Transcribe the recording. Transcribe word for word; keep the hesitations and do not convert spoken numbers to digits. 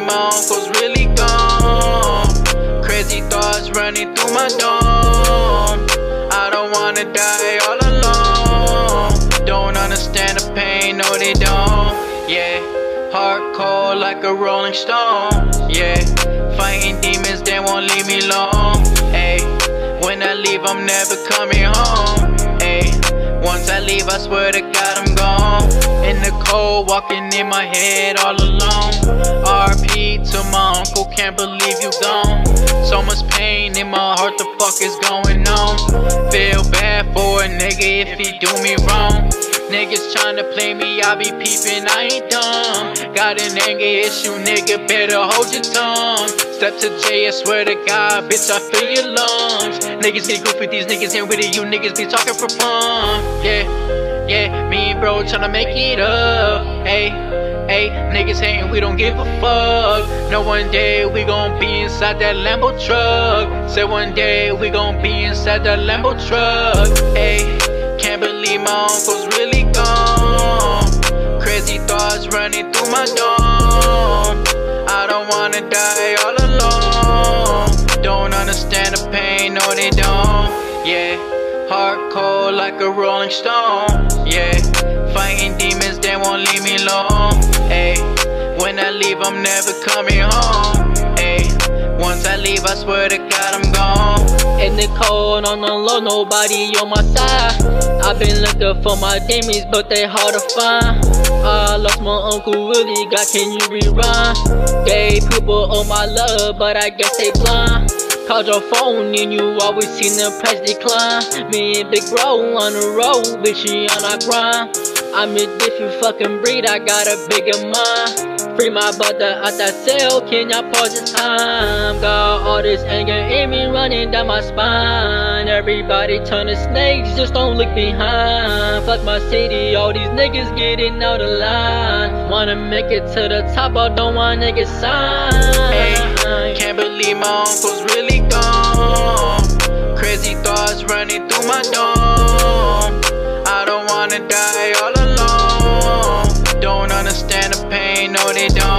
believe my uncle's really gone. Crazy thoughts running through my dome. I don't wanna die all alone. Don't understand the pain, no they don't. Yeah, heart cold like a rolling stone. Yeah, fighting demons, they won't leave me alone. Ayy, when I leave, I'm never coming home. Ayy, once I leave, I swear to God I'm gone. In the cold, walking in my head all alone. R P to my uncle, can't believe you gone. So much pain in my heart, the fuck is going on? Feel bad for a nigga if he do me wrong. Niggas tryna play me, I be peeping, I ain't dumb. Got an anger issue, nigga, better hold your tongue. Step to J, I swear to God, bitch, I feel your lungs. Niggas get goofy, these niggas ain't with it, you niggas be talking for fun. Yeah, yeah, me and bro tryna make it up. Ayy, ayy, niggas hating, we don't give a fuck. No, one day we gon' be inside that Lambo truck. Said one day we gon' be inside that Lambo truck. Ayy, can't believe my uncle's really gone. Crazy thoughts running through my dome. I don't wanna die all alone. Don't understand the pain, no they don't. Yeah, heart cold like a rolling stone. Yeah, fighting demons, they won't leave me alone. Ayy, when I leave, I'm never coming home. Ayy, once I leave, I swear to God I'm gone. In the cold, on the low, nobody on my side. I've been looking for my demons, but they hard to find. I lost my uncle Willie, God, can you rewind? Gave people all my love, but I guess they blind. Called your phone and you always seen the price decline. Me and Big Bro on the road, bitch, she on our grind. I'm a different fucking breed, I got a bigger mind. Free my brother out that cell, can y'all pause this time? Got all this anger in me running down my spine. Everybody turn to snakes, just don't look behind. Fuck my city, all these niggas getting out of line. Wanna make it to the top, but don't want niggas sign. Hey, can't believe my uncle's really gone. Crazy thoughts running through my dome. I don't wanna die all alone. Don't understand the pain, no they don't.